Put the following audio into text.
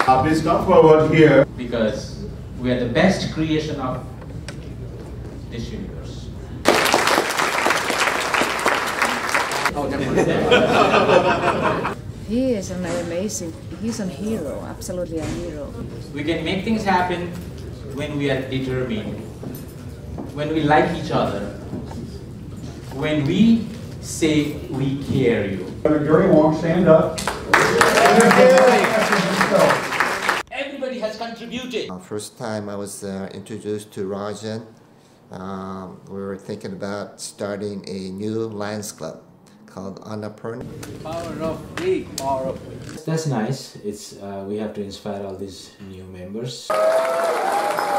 Please come forward here. Because we are the best creation of this universe. He is an amazing, he's a hero, absolutely a hero. We can make things happen when we are determined, when we like each other, when we say we care you. Gary Wong, stand up. Everybody has contributed. First time I was introduced to Rajan, we were thinking about starting a new Lions Club called Annapurna. Power of three, power of three. That's nice. It's we have to inspire all these new members.